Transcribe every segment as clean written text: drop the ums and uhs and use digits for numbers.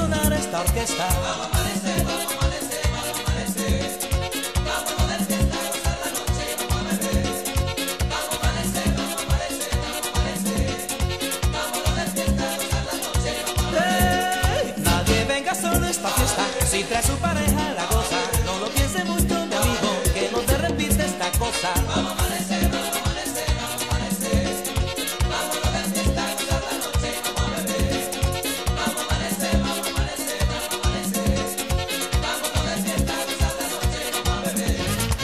sonar esta orquesta. Vamos a amanecer, vamos a amanecer, vamos a amanecer. Vámonos de fiesta, a gozar la noche y vamos a beber. Vamos a amanecer, vamos a amanecer, vamos a amanecer. Vámonos de fiesta, a gozar la noche y vamos a beber. Nadie venga solo a esta fiesta, si trae a su pareja la goza. No lo piense mucho, mi amigo, que no te repite esta cosa. Vamos a amanecer, vamos a amanecer, vamos a amanecer. Vámonos de fiesta, a gozar la noche y vamos a beber. Vamos a amanecer, vamos a amanecer, vamos a amanecer. Vámonos de fiesta, a gozar la noche y vamos a beber.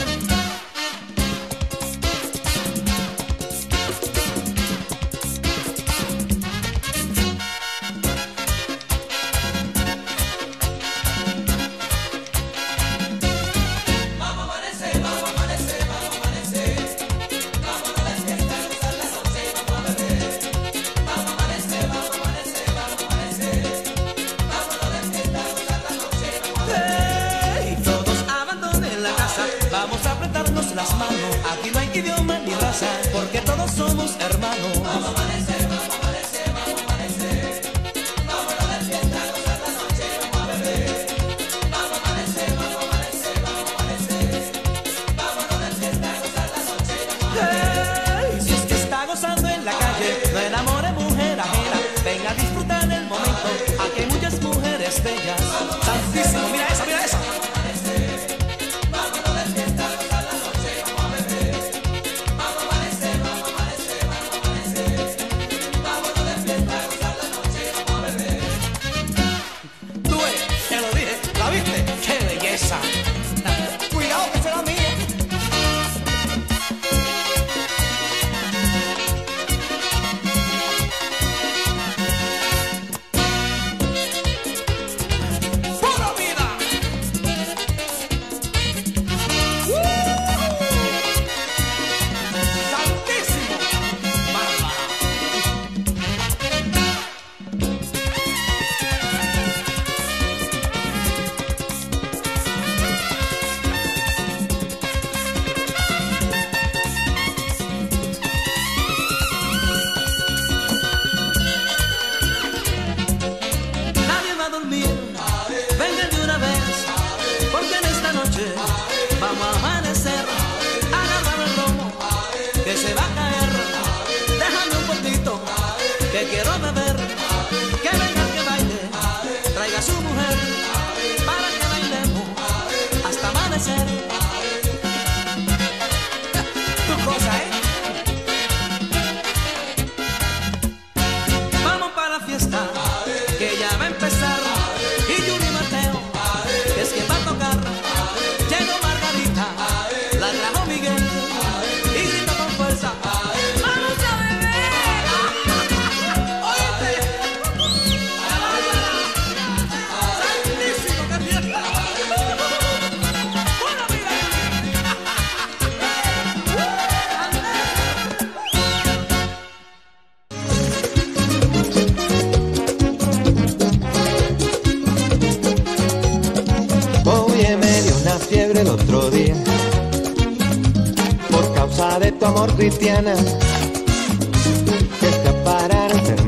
Vamos a amanecer, vamos a amanecer, vamos a amanecer. Vámonos de fiesta, a gozar la noche y vamos a beber. Vamos a amanecer, vamos a amanecer, vamos a amanecer. Vámonos de fiesta, a gozar la noche y vamos a beber. Hey, todos abandonen la casa, vamos a apretarnos las manos. Aquí no hay idioma ni raza, porque todos somos hermanos. Vamos a amanecer, vamos a amanecer, vamos a amanecer. Vámonos de fiesta, a gozar la noche y vamos a beber. Vamos a amanecer, vamos a amanecer, vamos a amanecer. Vámonos de fiesta, a gozar la noche y vamos a beber. Hey, si es que está gozando en la calle, no enamore mujer ajena. Venga a disfrutar el momento, aquí hay muchas mujeres bellas. Santísimo, mira eso, mira eso. Vámonos de fiesta, a gozar la noche y vamos a beber. Vamos a amanecer, vamos a amanecer, vamos a amanecer. Vámonos de fiesta, a gozar la noche y vamos a beber. Tú ves, te lo dije, ¿la viste? ¡Qué belleza! Cuidado que será mía. ¡Pura vida! ¡Santísimo! ¡Bárbara! Nadie va a dormir, vengan de una vez, porque en esta noche vamos a amanecer. Agarrar el romo, que se va a caer. Déjame un poquito, que quiero beber. Que venga el que baile, traiga a su mujer, para que bailemos hasta amanecer. Tu cosa, ¿eh? Vamos para la fiesta, que ya va a empezar. Y Juni Mateo, que es quien va a tocar. Llegó Margarita, la trajo Miguel, y grita con fuerza: ¡vamos a beber! ¡Oíste! ¡Santísimo, qué fiesta! ¡Buena vida! Oye, me dio una fiebre el otro día por causa de tu amor, Cristiana. Que escaparar entre